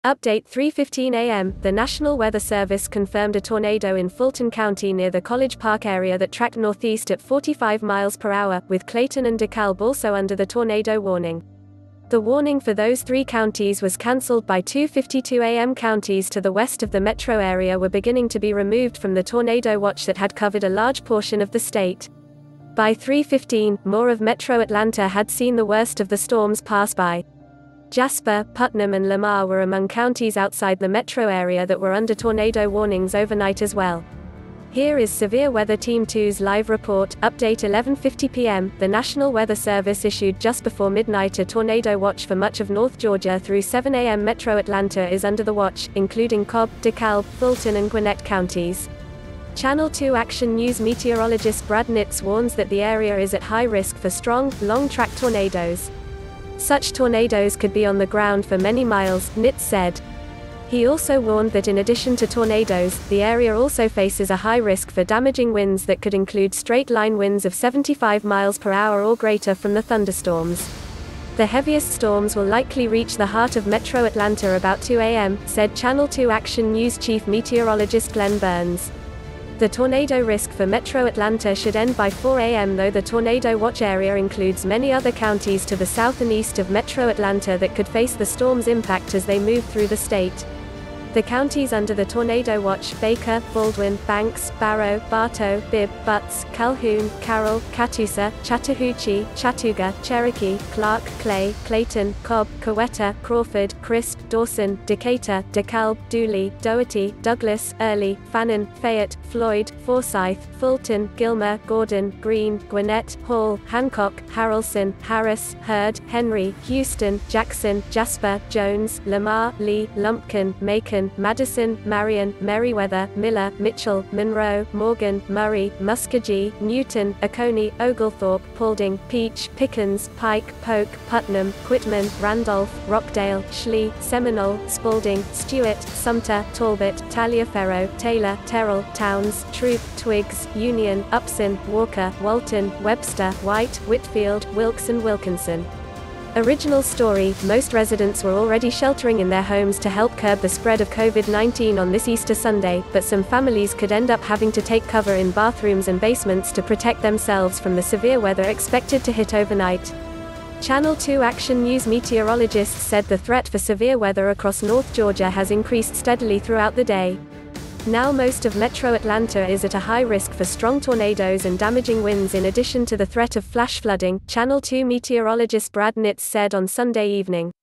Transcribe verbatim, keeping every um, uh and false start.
Update three fifteen a m The National Weather Service confirmed a tornado in Fulton County near the College Park area that tracked northeast at forty-five miles per hour, with Clayton and DeKalb also under the tornado warning. The warning for those three counties was cancelled by two fifty-two a m Counties to the west of the metro area were beginning to be removed from the tornado watch that had covered a large portion of the state. By three fifteen, more of metro Atlanta had seen the worst of the storms pass by. Jasper, Putnam and Lamar were among counties outside the metro area that were under tornado warnings overnight as well. Here is Severe Weather Team two's live report. Update eleven fifty p m The National Weather Service issued just before midnight a tornado watch for much of North Georgia through seven a m Metro Atlanta is under the watch, including Cobb, DeKalb, Fulton and Gwinnett counties. Channel two Action News meteorologist Brad Nitz warns that the area is at high risk for strong, long-track tornadoes. Such tornadoes could be on the ground for many miles, Nitz said. He also warned that in addition to tornadoes, the area also faces a high risk for damaging winds that could include straight-line winds of seventy-five miles per hour or greater from the thunderstorms. The heaviest storms will likely reach the heart of metro Atlanta about two a m, said Channel two Action News chief meteorologist Glenn Burns. The tornado risk for metro Atlanta should end by four a m though the tornado watch area includes many other counties to the south and east of metro Atlanta that could face the storm's impact as they move through the state. The counties under the tornado watch: Baker, Baldwin, Banks, Barrow, Bartow, Bibb, Butts, Calhoun, Carroll, Catoosa, Chattahoochee, Chattooga, Cherokee, Clarke, Clay, Clayton, Cobb, Coweta, Crawford, Crisp, Dawson, Decatur, DeKalb, Dooley, Dougherty, Douglas, Early, Fannin, Fayette, Floyd, Forsyth, Fulton, Gilmer, Gordon, Greene, Gwinnett, Hall, Hancock, Harrelson, Harris, Hurd, Henry, Houston, Jackson, Jasper, Jones, Lamar, Lee, Lumpkin, Macon, Madison, Marion, Meriwether, Miller, Mitchell, Monroe, Morgan, Murray, Muskogee, Newton, Oconee, Oglethorpe, Paulding, Peach, Pickens, Pike, Polk, Putnam, Quitman, Randolph, Rockdale, Schley, Seminole, Spalding, Stewart, Sumter, Talbot, Taliaferro, Taylor, Terrell, Towns, Troop, Twiggs, Union, Upson, Walker, Walton, Webster, White, Whitfield, Wilkes and Wilkinson. Original story: most residents were already sheltering in their homes to help curb the spread of COVID nineteen on this Easter Sunday, but some families could end up having to take cover in bathrooms and basements to protect themselves from the severe weather expected to hit overnight. Channel two Action News meteorologists said the threat for severe weather across North Georgia has increased steadily throughout the day. Now most of metro Atlanta is at a high risk for strong tornadoes and damaging winds in addition to the threat of flash flooding, Channel two meteorologist Brad Nitz said on Sunday evening.